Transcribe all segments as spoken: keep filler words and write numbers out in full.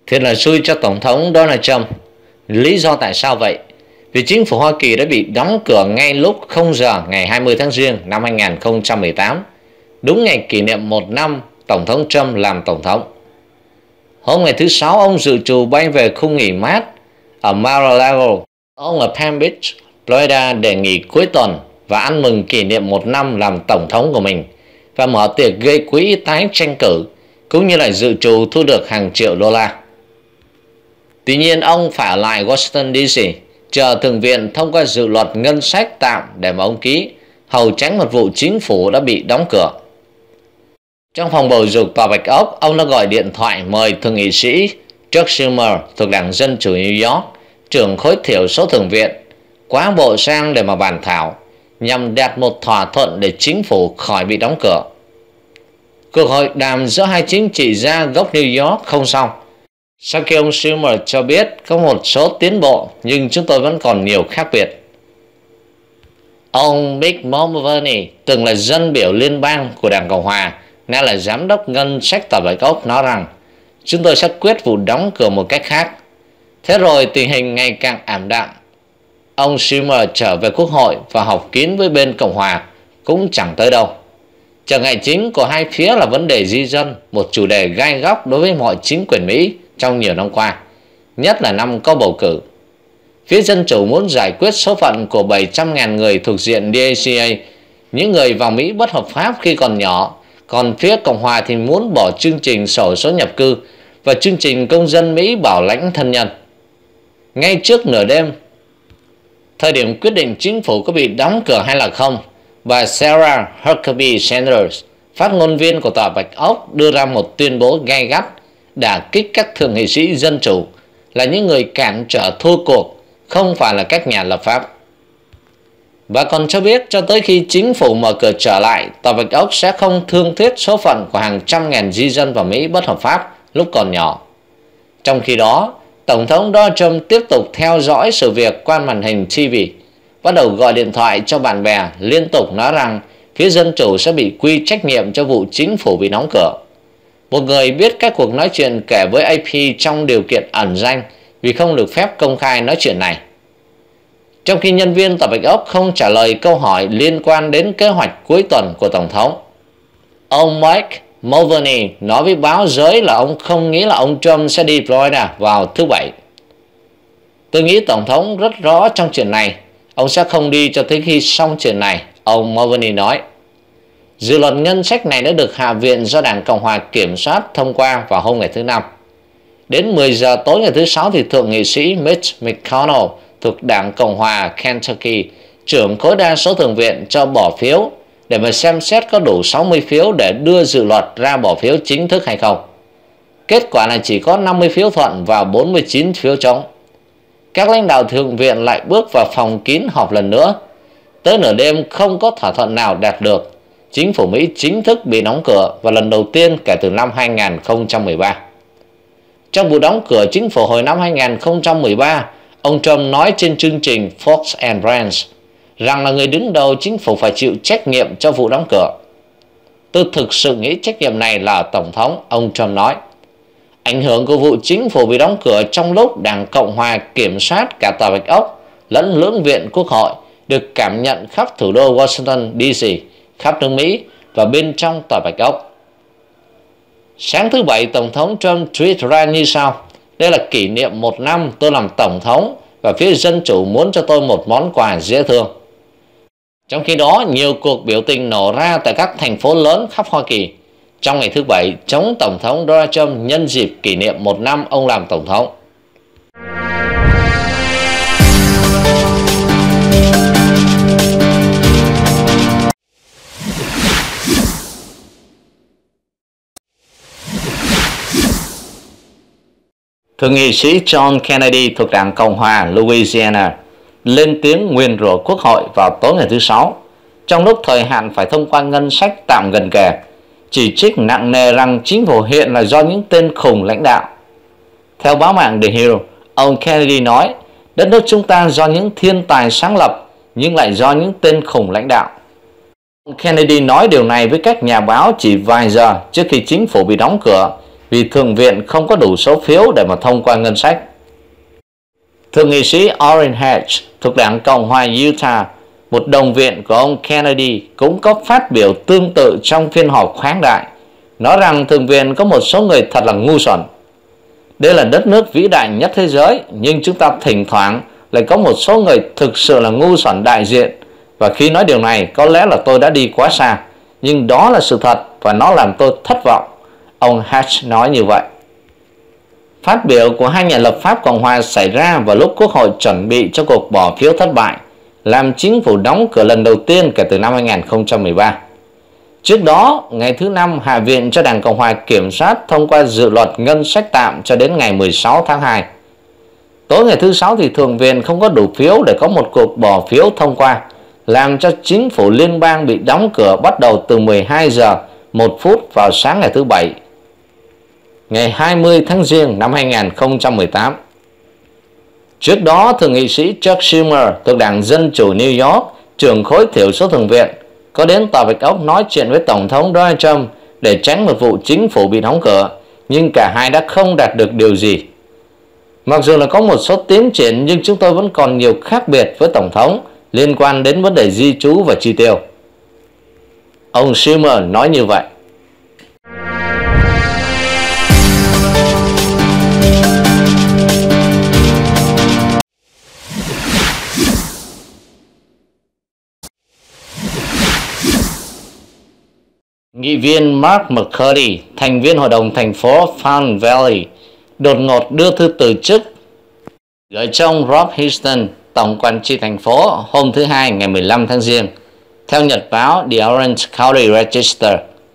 Thiệt là xui cho Tổng thống Donald Trump. Lý do tại sao vậy? Vì chính phủ Hoa Kỳ đã bị đóng cửa ngay lúc không giờ ngày hai mươi tháng Giêng năm hai nghìn không trăm mười tám, đúng ngày kỷ niệm một năm Tổng thống Trump làm Tổng thống. Hôm ngày thứ Sáu, ông dự trù bay về khu nghỉ mát ở Mar-a-Lago. Ông ở Palm Beach, Florida để nghỉ cuối tuần và ăn mừng kỷ niệm một năm làm Tổng thống của mình và mở tiệc gây quỹ tái tranh cử, cũng như là dự trù thu được hàng triệu đô la. Tuy nhiên, ông phải ở lại Washington D C chờ Thượng viện thông qua dự luật ngân sách tạm để mà ông ký, hầu tránh một vụ chính phủ đã bị đóng cửa. Trong phòng bầu dục Tòa Bạch Ốc, ông đã gọi điện thoại mời Thượng nghị sĩ Chuck Schumer thuộc Đảng Dân Chủ New York, trưởng khối thiểu số Thượng viện, quá bộ sang để mà bàn thảo, nhằm đạt một thỏa thuận để chính phủ khỏi bị đóng cửa. Cuộc hội đàm giữa hai chính trị gia gốc New York không xong. Sau khi ông Schumer cho biết có một số tiến bộ, nhưng chúng tôi vẫn còn nhiều khác biệt. Ông Mitt Mulvaney, từng là dân biểu liên bang của Đảng Cộng Hòa, nay là giám đốc ngân sách Tòa Bạch Ốc, nói rằng chúng tôi sẽ quyết vụ đóng cửa một cách khác. Thế rồi tình hình ngày càng ảm đạm. Ông Schumer trở về Quốc hội và họp kín với bên Cộng Hòa cũng chẳng tới đâu. Trở ngại chính của hai phía là vấn đề di dân, một chủ đề gai góc đối với mọi chính quyền Mỹ trong nhiều năm qua, nhất là năm có bầu cử. Phía Dân Chủ muốn giải quyết số phận của bảy trăm nghìn người thuộc diện đê a xê a, những người vào Mỹ bất hợp pháp khi còn nhỏ, còn phía Cộng Hòa thì muốn bỏ chương trình sổ số nhập cư và chương trình công dân Mỹ bảo lãnh thân nhân. Ngay trước nửa đêm, thời điểm quyết định chính phủ có bị đóng cửa hay là không, bà Sarah Huckabee Sanders, phát ngôn viên của Tòa Bạch Ốc, đưa ra một tuyên bố gay gắt đả kích các thượng nghị sĩ Dân Chủ là những người cản trở thua cuộc, không phải là các nhà lập pháp. Và còn cho biết cho tới khi chính phủ mở cửa trở lại, Tòa Bạch Ốc sẽ không thương thuyết số phận của hàng trăm ngàn di dân vào Mỹ bất hợp pháp lúc còn nhỏ. Trong khi đó, Tổng thống Donald Trump tiếp tục theo dõi sự việc qua màn hình ti vi, bắt đầu gọi điện thoại cho bạn bè, liên tục nói rằng phía Dân Chủ sẽ bị quy trách nhiệm cho vụ chính phủ bị đóng cửa. Một người biết các cuộc nói chuyện kể với a pê trong điều kiện ẩn danh vì không được phép công khai nói chuyện này. Trong khi nhân viên Tòa Bạch Ốc không trả lời câu hỏi liên quan đến kế hoạch cuối tuần của Tổng thống, ông Mike Mulvaney nói với báo giới là ông không nghĩ là ông Trump sẽ đi Florida vào thứ Bảy. Tôi nghĩ Tổng thống rất rõ trong chuyện này, ông sẽ không đi cho tới khi xong chuyện này, ông Mulvaney nói. Dự luật ngân sách này đã được Hạ viện do Đảng Cộng Hòa kiểm soát thông qua vào hôm ngày thứ Năm. Đến mười giờ tối ngày thứ Sáu thì Thượng nghị sĩ Mitch McConnell thuộc Đảng Cộng Hòa Kentucky, trưởng khối đa số Thượng viện, cho bỏ phiếu để mà xem xét có đủ sáu mươi phiếu để đưa dự luật ra bỏ phiếu chính thức hay không. Kết quả là chỉ có năm mươi phiếu thuận và bốn mươi chín phiếu chống. Các lãnh đạo Thượng viện lại bước vào phòng kín họp lần nữa. Tới nửa đêm không có thỏa thuận nào đạt được. Chính phủ Mỹ chính thức bị đóng cửa và lần đầu tiên kể từ năm hai nghìn không trăm mười ba. Trong vụ đóng cửa chính phủ hồi năm hai nghìn không trăm mười ba, ông Trump nói trên chương trình Fox and Friends rằng là người đứng đầu chính phủ phải chịu trách nhiệm cho vụ đóng cửa. Tôi thực sự nghĩ trách nhiệm này là Tổng thống, ông Trump nói. Ảnh hưởng của vụ chính phủ bị đóng cửa trong lúc Đảng Cộng Hòa kiểm soát cả Tòa Bạch Ốc lẫn lưỡng viện Quốc hội được cảm nhận khắp thủ đô Washington D C, khắp nước Mỹ và bên trong Tòa Bạch Ốc. Sáng thứ Bảy, Tổng thống Trump tweet ra như sau: đây là kỷ niệm một năm tôi làm Tổng thống và phía Dân Chủ muốn cho tôi một món quà dễ thương. Trong khi đó, nhiều cuộc biểu tình nổ ra tại các thành phố lớn khắp Hoa Kỳ trong ngày thứ Bảy chống Tổng thống Donald Trump nhân dịp kỷ niệm một năm ông làm Tổng thống. Thượng nghị sĩ John Kennedy thuộc Đảng Cộng hòa Louisiana lên tiếng nguyền rủa Quốc hội vào tối ngày thứ Sáu, trong lúc thời hạn phải thông qua ngân sách tạm gần kề, chỉ trích nặng nề rằng chính phủ hiện là do những tên khùng lãnh đạo. Theo báo mạng The Hill, ông Kennedy nói, đất nước chúng ta do những thiên tài sáng lập, nhưng lại do những tên khùng lãnh đạo. Ông Kennedy nói điều này với các nhà báo chỉ vài giờ trước khi chính phủ bị đóng cửa, vì Thượng viện không có đủ số phiếu để mà thông qua ngân sách. Thượng nghị sĩ Orrin Hatch thuộc đảng Cộng hòa Utah, một đồng viện của ông Kennedy, cũng có phát biểu tương tự trong phiên họp khoáng đại, nói rằng Thượng viện có một số người thật là ngu xuẩn. Đây là đất nước vĩ đại nhất thế giới, nhưng chúng ta thỉnh thoảng lại có một số người thực sự là ngu xuẩn đại diện, và khi nói điều này có lẽ là tôi đã đi quá xa, nhưng đó là sự thật và nó làm tôi thất vọng. Ông Hatch nói như vậy. Phát biểu của hai nhà lập pháp Cộng hòa xảy ra vào lúc Quốc hội chuẩn bị cho cuộc bỏ phiếu thất bại, làm chính phủ đóng cửa lần đầu tiên kể từ năm hai nghìn không trăm mười ba. Trước đó, ngày thứ Năm, Hạ viện cho Đảng Cộng hòa kiểm soát thông qua dự luật ngân sách tạm cho đến ngày mười sáu tháng hai. Tối ngày thứ Sáu thì Thượng viện không có đủ phiếu để có một cuộc bỏ phiếu thông qua, làm cho chính phủ liên bang bị đóng cửa bắt đầu từ mười hai giờ một phút vào sáng ngày thứ Bảy, ngày hai mươi tháng Giêng năm hai nghìn không trăm mười tám. Trước đó, Thượng nghị sĩ Chuck Schumer thuộc Đảng Dân Chủ New York, trưởng khối thiểu số Thượng viện, có đến Tòa Bạch Ốc nói chuyện với Tổng thống Donald Trump để tránh một vụ chính phủ bị đóng cửa, nhưng cả hai đã không đạt được điều gì. Mặc dù là có một số tiến triển, nhưng chúng tôi vẫn còn nhiều khác biệt với Tổng thống liên quan đến vấn đề di trú và chi tiêu. Ông Schumer nói như vậy. Nghị viên Mark McCurdy, thành viên Hội đồng thành phố Fountain Valley, đột ngột đưa thư từ chức gửi cho ông Rob Houston, tổng quản trị thành phố, hôm thứ Hai ngày mười lăm tháng Giêng, theo nhật báo The Orange County Register.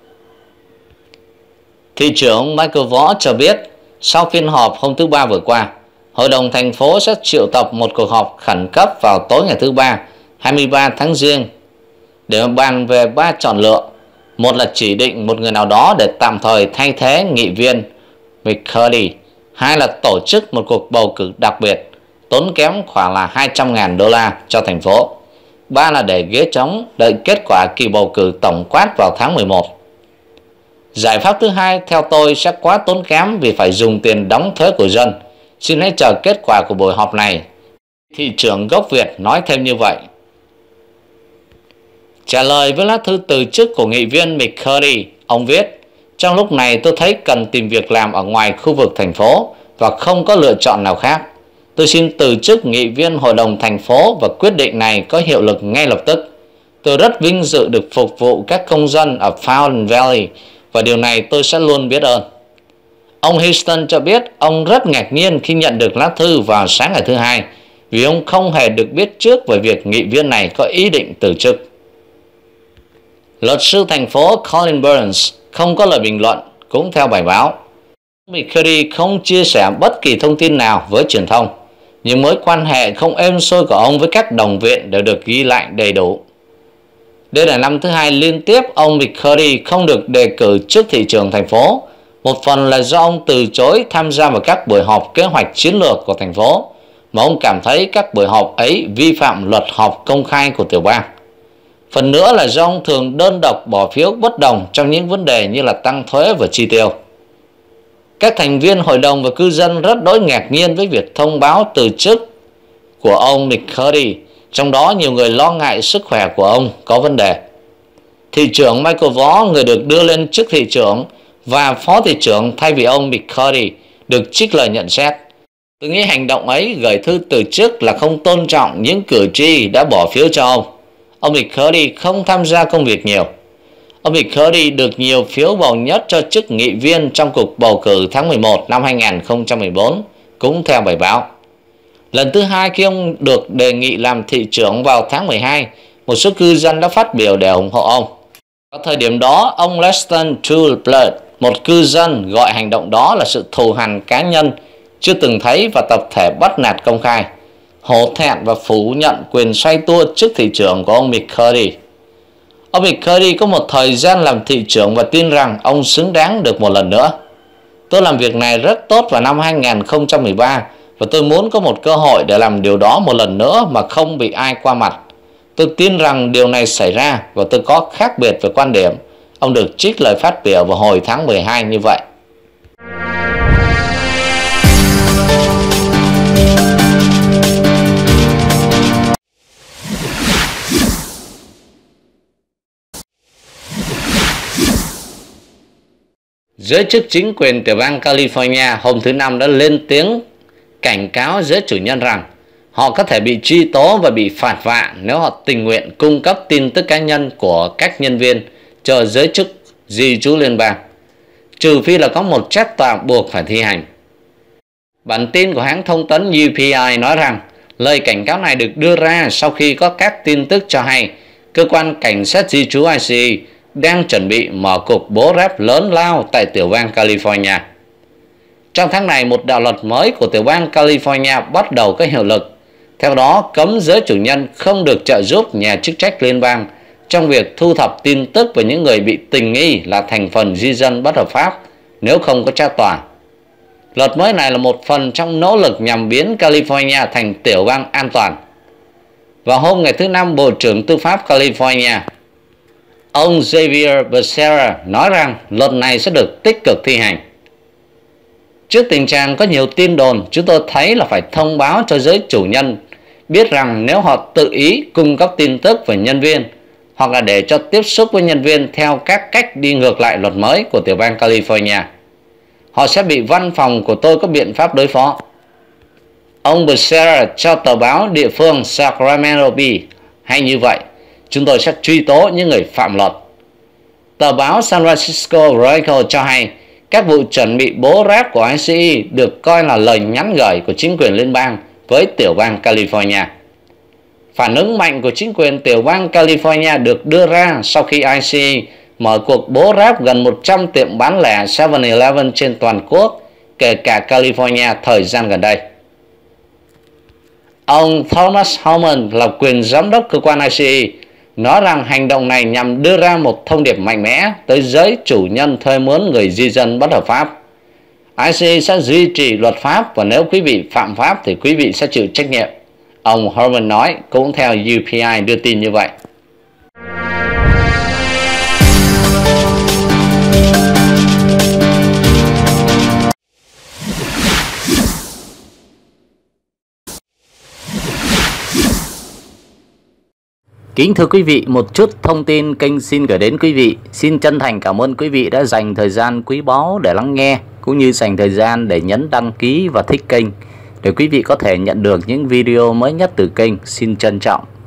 Thị trưởng Michael Vaught cho biết, sau phiên họp hôm thứ Ba vừa qua, Hội đồng thành phố sẽ triệu tập một cuộc họp khẩn cấp vào tối ngày thứ Ba, hai mươi ba tháng Giêng, để bàn về ba chọn lựa. Một là chỉ định một người nào đó để tạm thời thay thế nghị viên McCurdy. Hai là tổ chức một cuộc bầu cử đặc biệt, tốn kém khoảng là hai trăm ngàn đô la cho thành phố. Ba là để ghế trống đợi kết quả kỳ bầu cử tổng quát vào tháng mười một. Giải pháp thứ hai theo tôi sẽ quá tốn kém vì phải dùng tiền đóng thuế của dân. Xin hãy chờ kết quả của buổi họp này. Thị trưởng gốc Việt nói thêm như vậy. Trả lời với lá thư từ chức của nghị viên McCurdy, ông viết, trong lúc này tôi thấy cần tìm việc làm ở ngoài khu vực thành phố và không có lựa chọn nào khác. Tôi xin từ chức nghị viên Hội đồng thành phố và quyết định này có hiệu lực ngay lập tức. Tôi rất vinh dự được phục vụ các công dân ở Fountain Valley và điều này tôi sẽ luôn biết ơn. Ông Houston cho biết ông rất ngạc nhiên khi nhận được lá thư vào sáng ngày thứ Hai vì ông không hề được biết trước về việc nghị viên này có ý định từ chức. Luật sư thành phố Colin Burns không có lời bình luận, cũng theo bài báo. McCurdy không chia sẻ bất kỳ thông tin nào với truyền thông, nhưng mối quan hệ không êm xuôi của ông với các đồng viện đều được ghi lại đầy đủ. Đây là năm thứ hai liên tiếp ông McCurdy không được đề cử chức thị trưởng thành phố, một phần là do ông từ chối tham gia vào các buổi họp kế hoạch chiến lược của thành phố, mà ông cảm thấy các buổi họp ấy vi phạm luật họp công khai của tiểu bang. Phần nữa là do ông thường đơn độc bỏ phiếu bất đồng trong những vấn đề như là tăng thuế và chi tiêu. Các thành viên hội đồng và cư dân rất đỗi ngạc nhiên với việc thông báo từ chức của ông McCurdy, trong đó nhiều người lo ngại sức khỏe của ông có vấn đề. Thị trưởng Michael Vaught, người được đưa lên chức thị trưởng, và phó thị trưởng thay vì ông McCurdy, được trích lời nhận xét. Tôi nghĩ hành động ấy gửi thư từ chức là không tôn trọng những cử tri đã bỏ phiếu cho ông. Ông McCurdy không tham gia công việc nhiều. Ông McCurdy được nhiều phiếu bầu nhất cho chức nghị viên trong cuộc bầu cử tháng mười một năm hai nghìn không trăm mười bốn, cũng theo bài báo. Lần thứ hai khi ông được đề nghị làm thị trưởng vào tháng mười hai, một số cư dân đã phát biểu để ủng hộ ông. Ở thời điểm đó, ông Leston Toolblood, một cư dân, gọi hành động đó là sự thù hằn cá nhân chưa từng thấy và tập thể bắt nạt công khai, hổ thẹn và phủ nhận quyền xoay tua chức thị trưởng của ông McCurdy. Ông McCurdy có một thời gian làm thị trưởng và tin rằng ông xứng đáng được một lần nữa. Tôi làm việc này rất tốt vào năm hai nghìn không trăm mười ba và tôi muốn có một cơ hội để làm điều đó một lần nữa mà không bị ai qua mặt. Tôi tin rằng điều này xảy ra và tôi có khác biệt về quan điểm. Ông được trích lời phát biểu vào hồi tháng mười hai như vậy. Giới chức chính quyền tiểu bang California hôm thứ Năm đã lên tiếng cảnh cáo giới chủ nhân rằng họ có thể bị truy tố và bị phạt vạ nếu họ tình nguyện cung cấp tin tức cá nhân của các nhân viên cho giới chức di trú liên bang, trừ phi là có một trách tòa buộc phải thi hành. Bản tin của hãng thông tấn U P I nói rằng lời cảnh cáo này được đưa ra sau khi có các tin tức cho hay cơ quan cảnh sát di trú I C E đang chuẩn bị mở cuộc bố ráp lớn lao tại tiểu bang California. Trong tháng này, một đạo luật mới của tiểu bang California bắt đầu có hiệu lực. Theo đó, cấm giới chủ nhân không được trợ giúp nhà chức trách liên bang trong việc thu thập tin tức về những người bị tình nghi là thành phần di dân bất hợp pháp nếu không có trách tòa. Luật mới này là một phần trong nỗ lực nhằm biến California thành tiểu bang an toàn. Vào hôm ngày thứ Năm, Bộ trưởng Tư pháp California, ông Xavier Becerra nói rằng luật này sẽ được tích cực thi hành. Trước tình trạng có nhiều tin đồn, chúng tôi thấy là phải thông báo cho giới chủ nhân biết rằng nếu họ tự ý cung cấp tin tức về nhân viên hoặc là để cho tiếp xúc với nhân viên theo các cách đi ngược lại luật mới của tiểu bang California, họ sẽ bị văn phòng của tôi có biện pháp đối phó. Ông Becerra cho tờ báo địa phương Sacramento Bee hay như vậy, chúng tôi sẽ truy tố những người phạm luật. Tờ báo San Francisco Chronicle cho hay các vụ chuẩn bị bố ráp của I C E được coi là lời nhắn gửi của chính quyền liên bang với tiểu bang California. Phản ứng mạnh của chính quyền tiểu bang California được đưa ra sau khi I C E mở cuộc bố ráp gần một trăm tiệm bán lẻ seven eleven trên toàn quốc, kể cả California thời gian gần đây. Ông Thomas Homan là quyền giám đốc cơ quan I C E nói rằng hành động này nhằm đưa ra một thông điệp mạnh mẽ tới giới chủ nhân thuê mướn người di dân bất hợp pháp. I C E sẽ duy trì luật pháp và nếu quý vị phạm pháp thì quý vị sẽ chịu trách nhiệm. Ông Herman nói, cũng theo U P I đưa tin như vậy. Kính thưa quý vị, một chút thông tin kênh xin gửi đến quý vị. Xin chân thành cảm ơn quý vị đã dành thời gian quý báu để lắng nghe, cũng như dành thời gian để nhấn đăng ký và thích kênh, để quý vị có thể nhận được những video mới nhất từ kênh. Xin trân trọng.